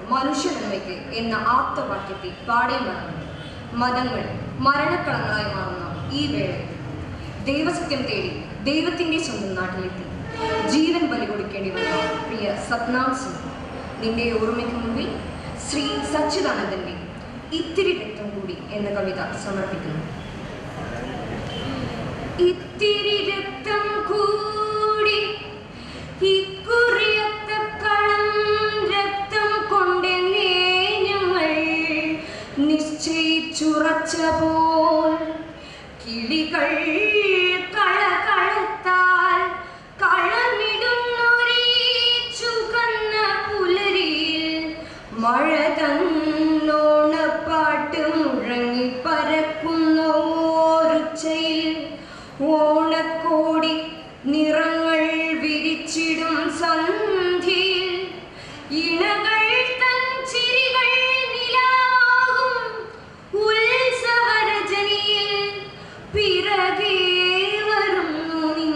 മനുഷ്യനന്മയ്ക്ക് എന്ന ആപ്തവാക്യത്തെ പാടെ മറന്നു മതങ്ങൾ മരണക്കളങ്ങളായി മാറുന്ന ഈ വേളയിൽ ദൈവസത്യം തേടി ദൈവത്തിൻ്റെ സ്വന്തം നാട്ടിലെത്തി ജീവൻ ബലി കൊടുക്കേണ്ടി വന്ന പ്രിയ സത്നാം സിംഗ്, നിന്റെ ഓർമ്മയ്ക്ക് മുമ്പിൽ ശ്രീ സച്ചിദാനന്ദന്റെ ഇത്തിരി രക്തം കൂടി എന്ന കവിത സമർപ്പിക്കുന്നു. ഇത്തിരി രക്തം കൂടി ഇക്കുറിയത്ത കളം രക്തം കൊണ്ടെന്നേ ഞങ്ങൾ നിശ്ചയിച്ചുറച്ച പോൽ കിളികൾ കളകളത്താൽ കളമിടുന്നൊരേ ചുവന്ന പുലരിയിൽ മഴ തന്നോണപ്പാട്ട് മുഴങ്ങി പരക്കുന്ന ഓരുച്ചയിൽ ഓണക്കോടി നിറങ്ങൾ വിരിച്ചിടും സന്ധ്യയിൽ ഇണകൾ തൻ ചിരികൾ നിലാകും ഉത്സവരജനിയിൽ പിറകെ വരുന്നു നിൻ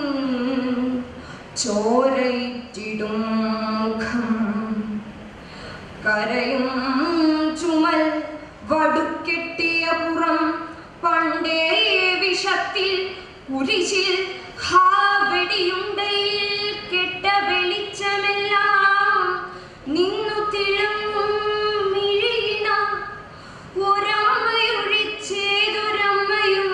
ചോരയിട്ടിടും മുഖം കരയും ചുമൽ വടുക്കെട്ടിയ പുറം പണ്ടേ വിഷത്തിൽ കുരിശിൽ വെടിയുണ്ടയിൽ കെട്ട വെളിച്ചമെല്ലാം നിന്നു തിളങ്ങും മിഴിയിണ ഒരമ്മയൊഴിച്ചേതൊരമ്മയും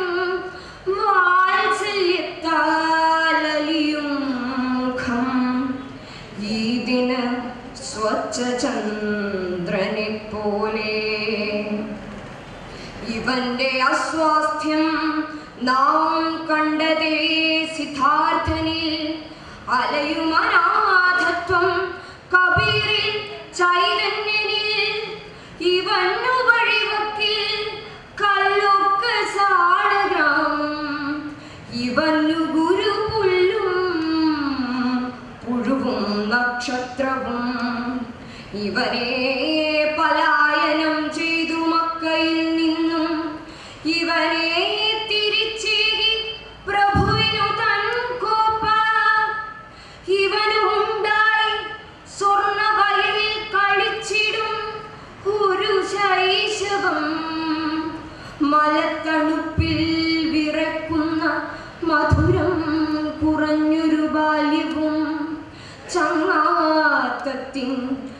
വാത്സല്യത്താലലിയും മുഖം ഈ ദിന സ്വച്ഛചന്ദ്രനെ പോലെ ഇവന്റെ അസ്വാസ്ഥ്യം നാം കണ്ടതേ സിദ്ധാർത്ഥനിൽ അലയും അനാഥത്വം കബീറിൽ ചൈതന്യനിൽ ഇവന്നു വഴിവക്കിൽ കല്ലൊക്ക സാടഗ്രാമം ഇവന്നു ഗുരുപുല്ലും പുഴുവും നക്ഷത്രവും ഇവനെ പലായനം ചെയ്തു മക്കയിൽ നിന്നും ഇവനെ തിരിച്ചേകി പ്രഭുവിനു തൻ കോപ്പ ഇവനുണ്ടായി സ്വർണവയലിൽ കളിച്ചിടും ഒരു ശൈശവം മലത്തണുപ്പിൽ വിറക്കുന്ന മധുരം കുറഞ്ഞൊരു ബാല്യവും ചങ്ങാത്തത്തിൻ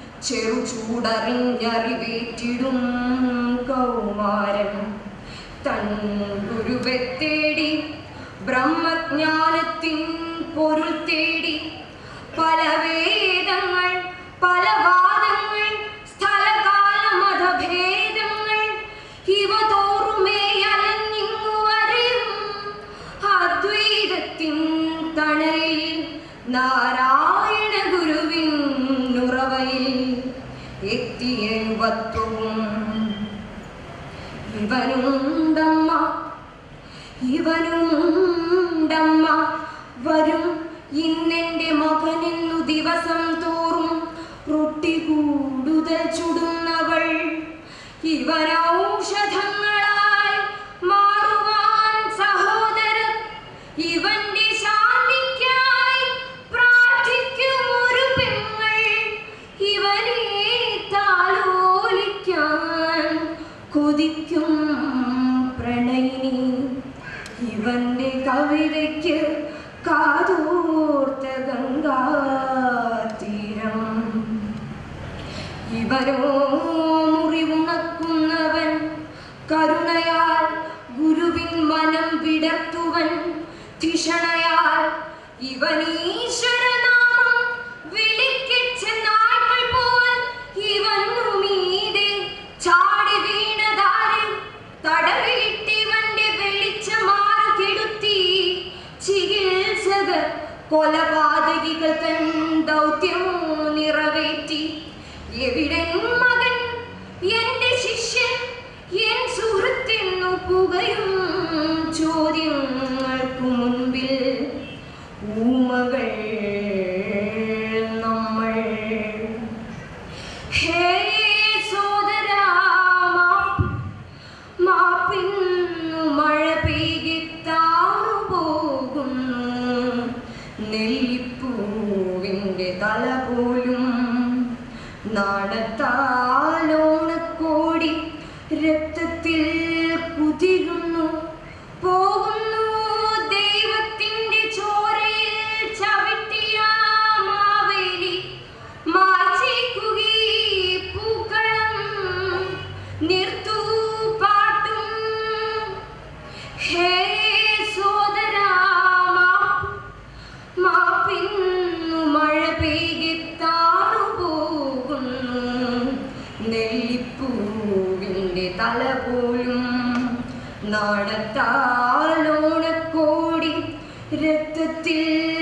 ചെറുചൂടറിഞ്ഞറിവേറ്റിടും കൗമാരം തൻ ഗുരുവെ തേടി ബ്രഹ്മജ്ഞാനത്തിൻ പൊരുൾ തേടി പല വേദങ്ങൾ പല വാദങ്ങൾ സ്ഥലകാല മതഭേദങ്ങൾ ഇവ തോറുമേ അലഞ്ഞിങ്ങു വരും അദ്വൈതത്തിൻ തണലിൽ നാരായണ ഗുരുവിൻ ഉറവയിൽ എത്തിയ യുവത്വവും ഇവനുണ്ടമ്മ വരും ഇന്നെന്റെ മകനെന്നു ദിവസം തോറും റൊട്ടി കൂടുതൽ ചുടുന്നവൾ ഇവനൗഷധങ്ങളായി മാറുവാൻ സഹോദരൻ ഇവന്റെ ശാന്തിക്കായി പ്രാർത്ഥിക്കും ഒരു പെങ്ങൾ ഇവനെ താലോലിക്കാൻ കൊതിക്കും പ്രണയിനി ഇവന്റെ കവിതയ്ക്ക് കാതോർത്ത ഗംഗാതീരം ഇവനോ മുറിവുണക്കുന്നവൻ കരുണയാൽ ഗുരുവിൻ മനം വിടർത്തുവൻ ധിഷണയാൽ ഇവനീശ്വരനാമം വിളിക്കെന്നായ്ക്കൾ പോൽ ഇവന്നു മീതെ ചാടി വീണതാരും തടവിട്ടിവന്റെ വെളിച്ചമാർ കെടുത്തി ചികിത്സകർ കൊലപാതകികൾ തൻ ദൗത്യമോ നിറവേറ്റി എവിടെ മകൻ എന്റെ ശിഷ്യൻ എൻ സുഹൃത്തെന്നു പുകയും ചോദ്യങ്ങൾക്കു മുൻപിൽ ഊമകൾ നമ്മൾ ഹേ സോദരാ മാപ്പിന്നു മഴ പെയ്തിത്താണു പോകുന്നു നെല്ലിപ്പൂവിൻ്റെ തല പോലും നാണത്താലോണക്കോടി രക്തത്തിൽ കുതിരുന്നു പോകുന്നു ദൈവത്തിന്റെ ചോരയിൽ ചവിട്ടിയ മാവേലി മായ്ച്ചേക്കുകീ പൂക്കളം നിർത്തു പാട്ടും ഹേ സോദരാ മാപ്പിന്നു മഴ പെയ്തി താണു പോകുന്നു നെല്ലിപ്പൂവിൻ്റെ തല പോലും നാണത്താലോണക്കോടി രക്തത്തിൽ